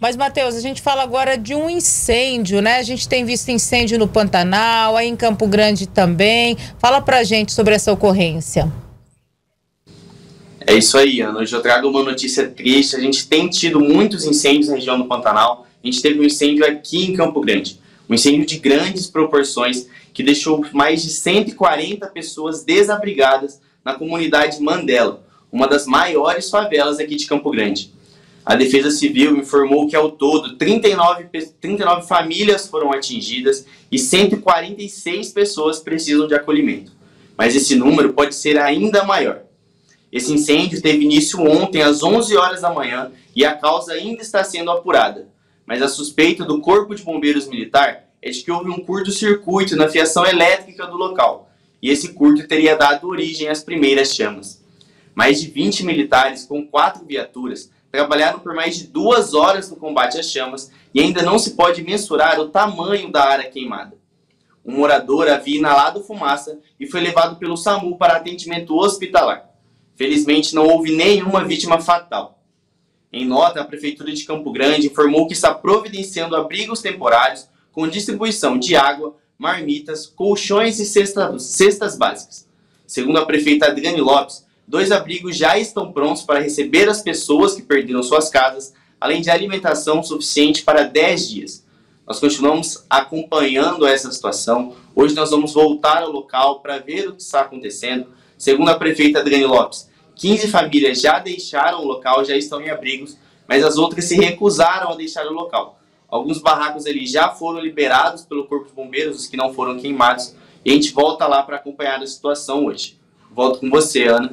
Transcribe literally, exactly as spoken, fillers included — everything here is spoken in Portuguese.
Mas, Matheus, a gente fala agora de um incêndio, né? A gente tem visto incêndio no Pantanal, aí em Campo Grande também. Fala pra gente sobre essa ocorrência. É isso aí, Ana. Hoje eu trago uma notícia triste. A gente tem tido muitos incêndios na região do Pantanal. A gente teve um incêndio aqui em Campo Grande. Um incêndio de grandes proporções que deixou mais de cento e quarenta pessoas desabrigadas na comunidade Mandela, uma das maiores favelas aqui de Campo Grande. A Defesa Civil informou que ao todo trinta e nove, trinta e nove famílias foram atingidas e cento e quarenta e seis pessoas precisam de acolhimento. Mas esse número pode ser ainda maior. Esse incêndio teve início ontem às onze horas da manhã e a causa ainda está sendo apurada. Mas a suspeita do Corpo de Bombeiros Militar é de que houve um curto-circuito na fiação elétrica do local, e esse curto teria dado origem às primeiras chamas. Mais de vinte militares com quatro viaturas trabalharam por mais de duas horas no combate às chamas e ainda não se pode mensurar o tamanho da área queimada. Um morador havia inalado fumaça e foi levado pelo SAMU para atendimento hospitalar. Felizmente não houve nenhuma vítima fatal. Em nota, a Prefeitura de Campo Grande informou que está providenciando abrigos temporários com distribuição de água, marmitas, colchões e cestas, cestas básicas. Segundo a prefeita Adriane Lopes, dois abrigos já estão prontos para receber as pessoas que perderam suas casas, além de alimentação suficiente para dez dias. Nós continuamos acompanhando essa situação. Hoje nós vamos voltar ao local para ver o que está acontecendo. Segundo a prefeita Adriane Lopes, quinze famílias já deixaram o local, já estão em abrigos, mas as outras se recusaram a deixar o local. Alguns barracos ali já foram liberados pelo Corpo de Bombeiros, os que não foram queimados, e a gente volta lá para acompanhar a situação hoje. Volto com você, Ana.